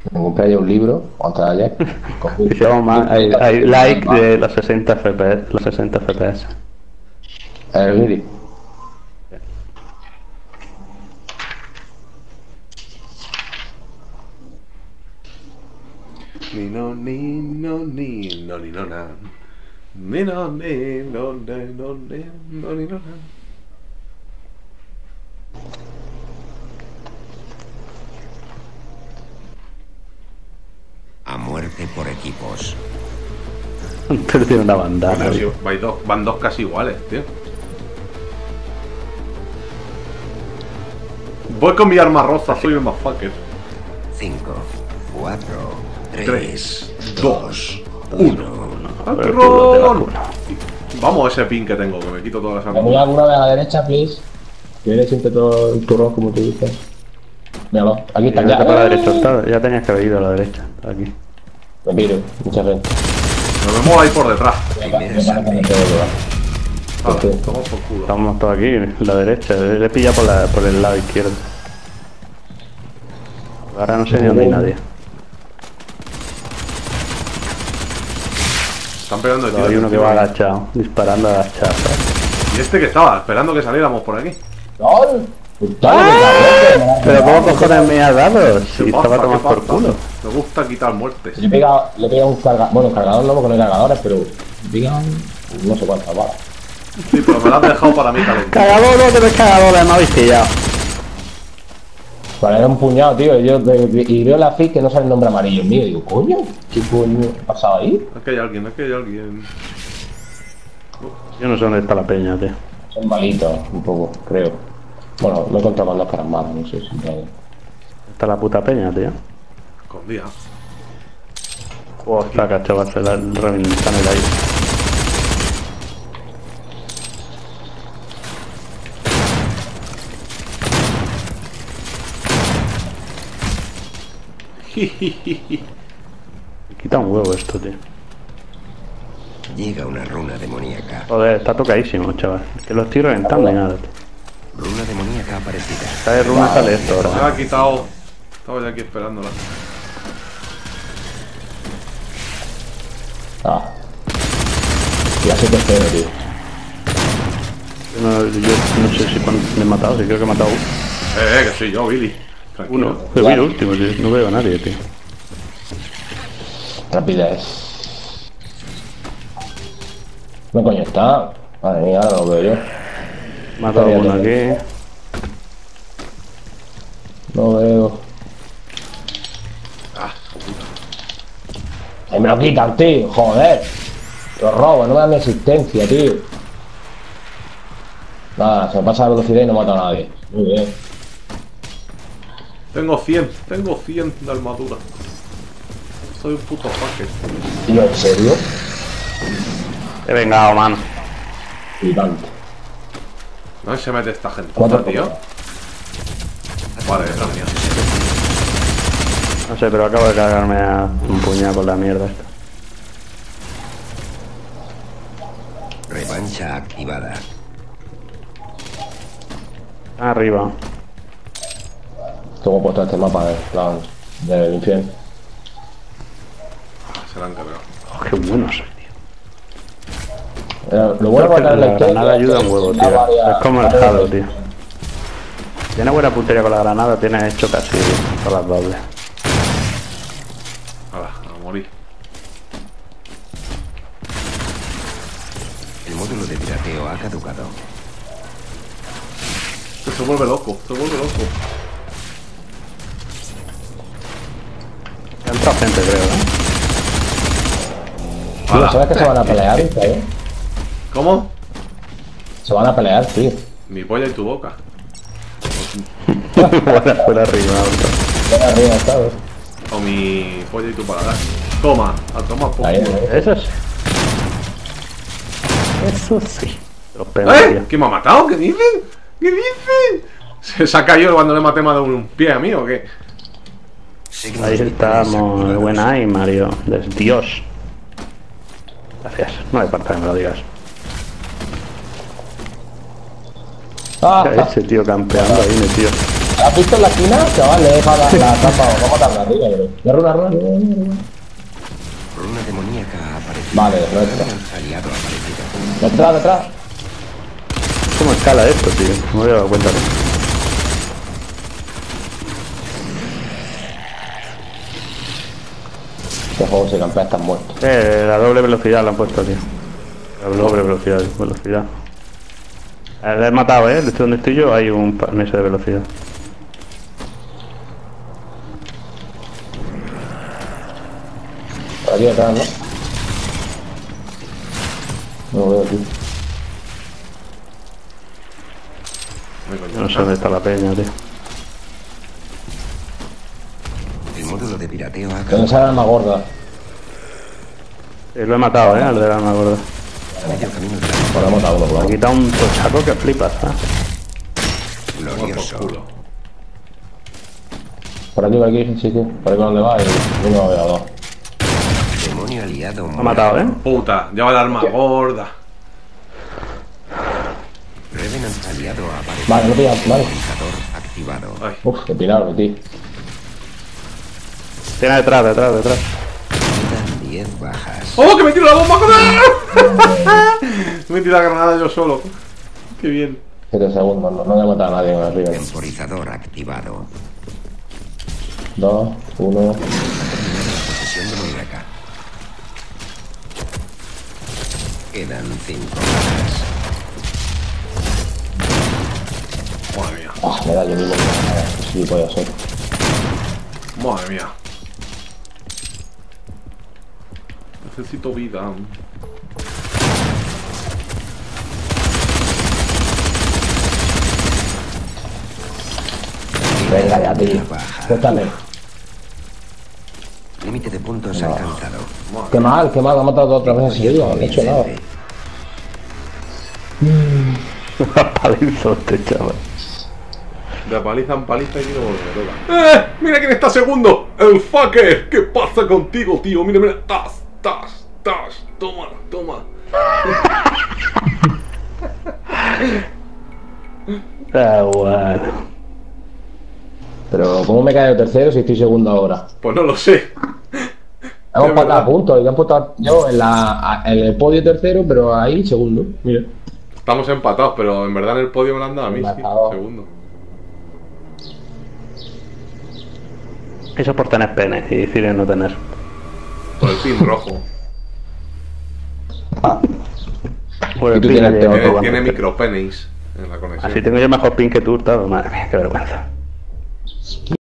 Me compré ya un libro, contra ayer. Hicimos más, hay like de los 60 FPS, los 60 FPS. El guiri. Ni no ni no ni no ni no na. Ni no ni no ni no ni no ni no na. A muerte por equipos. Pero tiene una bandana. Pero si van dos casi iguales, tío. Voy con mi arma rosa, soy el más fucker. 5, 4, 3, 3, 2, 2, 1. 1. ¡Patrón! Vamos a ese pin que tengo, que me quito todas las Me voy armas. alguna vez a la derecha, please. Que viene siempre todo el turrón, como tú dices. Míralo, aquí está ya. Ya para la derecha, ya tenías que haber ido a la derecha, aquí. Me piro, muchas veces. Nos vemos ahí por detrás. Primera Me parece que sangre. me tengo que dar. Vale, Sí. toma por culo. Estamos todos aquí, en la derecha, le pilla por el lado izquierdo. Ahora no sé ni dónde hay nadie. Están pegando de Pero hay tiro. uno que va agachado, disparando agachado. Y este que estaba, esperando que saliéramos por aquí. ¡Gol! Pero ¿cómo cojones me ha dado? Si ¿Qué estaba pasa? tomando ¿Qué por pasa? culo. Me gusta quitar muertes. Le he pegado un cargador. Bueno, cargador no, porque no hay cargadores, pero. Digan. No sé cuántas balas. Sí, pero me lo has dejado para mí calentito. Cagador, no te cagador, me habéis pillado. Vale, era un puñado, tío. Y veo la FIC que no sale el nombre amarillo mío. Digo, coño, ¿qué coño ha pasado ahí? Aquí hay alguien, aquí hay alguien. Yo no sé dónde está la peña, tío. Son malitos, un poco, creo. Bueno, me he encontrado con dos caras malas, no sé si. Está la puta peña, tío. Escondida. Saca, chaval, se la reventan el aire. Me quita un huevo esto, tío. Llega una runa demoníaca. Joder, está tocadísimo, chaval. Que lo estoy reventando y nada, tío. Runa demoníaca aparecida. Cae runa, sale esto Me ahora. ha quitado. Estaba ya aquí esperándola. Ah. Ya sé que es cero, tío. Yo no sé si me he matado, si creo que he matado Que soy yo, Billy. Tranquilo. uno. Pero voy el último, tío. No veo a nadie, tío. Rapidez. No coño está. Madre mía, ahora lo veo yo. He matado a uno aquí. No veo. Ah, ¡Ay, me lo quitan, tío! ¡Joder! Lo robo, no me dan mi existencia, tío. Nada, se me pasa la velocidad y no mato a nadie. Muy bien. tengo 100 de armadura. Soy un puto hacker. Tío, ¿en serio? He vengado, mano. Flipante. ¿Dónde se mete esta gente, ¿Cuánto tío? Vale, esa mía. No sé, pero acabo de cargarme a un puñado con la mierda esta. Revancha activada. Arriba. Tengo puesto este mapa del infierno. Se la han cargado. Oh, qué bueno soy, tío. Lo bueno Creo que para la granada ayuda un huevo, tío. Es como el Halo, tío. Tiene buena puntería con la granada, tiene hecho casi todas las dobles. Hala, a morir. El módulo de pirateo ha caducado. Que se vuelve loco, se vuelve loco. Ha entrado gente, creo, ¿no? Tío, Hala. ¿sabes que se van a pelear, tío? ¿Cómo? Se van a pelear, tío. Mi polla y tu boca. Fuera arriba, otro. Ven arriba, ¿sabes? O mi polla y tu paladar. Toma, a tomar por Ahí, culo. ahí. Eso sí. Eso sí. Los pelos, ¿Eh? tío. ¿Quién me ha matado? ¿Qué dicen? ¿Qué dicen? ¿Se ha caído cuando le maté más de un pie a mí o qué? Signos Ahí vitales estamos, activados. buena ahí, Mario. Des Dios. Gracias. No hay falta que me lo digas. ¡Ah! Ese tío campeando ahí, tío. ¿Has visto en la esquina? Chaval, le he dejado la tapa. Vamos a matarla arriba, bro. Runa. Runa demoníaca ha aparecido. Vale, nuestra. Aliado ha aparecido. Detrás. ¿Cómo escala esto, tío? No me había dado cuenta. Este juego se campea, están muertos. La doble velocidad la han puesto, tío. La doble velocidad. Le he matado, desde donde estoy yo hay un meso de velocidad. Por aquí detrás, ¿no? No lo veo aquí. No sé dónde está la peña, tío. El módulo de pirateo ha Que no sea la arma gorda. Lo he matado, al de la arma gorda. medio camino Por hemos matado uno, por Me ha aquí. quitado un tochaco que flipas, glorioso. Por aquí, chico. Por aquí donde va y uno veo dos. Demonio aliado. Lo ha matado, Puta, lleva el arma gorda. Revenant aliado ha aparecido. Vale, no pilla, vale. Temporizador activado. Ay, Uf, qué pirado, tío. Tiene detrás. Quedan 10 bajas. ¡Oh, que me tiro la bomba! ¡Joder! Me he tirado la granada yo solo. Qué bien. 7 segundos, no voy a matar a nadie con arriba. Temporizador activado. 2, 1. Posesión demoníaca. Quedan 5 bajas. Madre mía. Ah, me da yo mismo. Sí, voy a ser. Madre mía. Necesito vida. Venga ya, tío. Baja. Cuéntame. Límite de puntos alcanzado. Qué mal, me ha matado otra vez enseguida. No he hecho nada. Palizo este chaval. De paliza en paliza y quiero volver. ¡Mira quién está segundo! ¡El fucker! ¿Qué pasa contigo, tío? Mira. ¡Tas! Toma. Bueno. Pero, ¿cómo me cae tercero si estoy segundo ahora? Pues no lo sé. Hemos Es patado verdad. a puntos y han puesto yo en el podio tercero, pero ahí segundo. Mira. Estamos empatados, pero en verdad en el podio me lo han dado a mí, sí. Empatado. Segundo. Eso es por tener pene y decir no tener. Por el pin rojo. Por Y tú pin tienes de peor. otro Tiene bando. micropenis en la conexión. Así tengo yo mejor pin que tú, todo. Madre mía, qué vergüenza.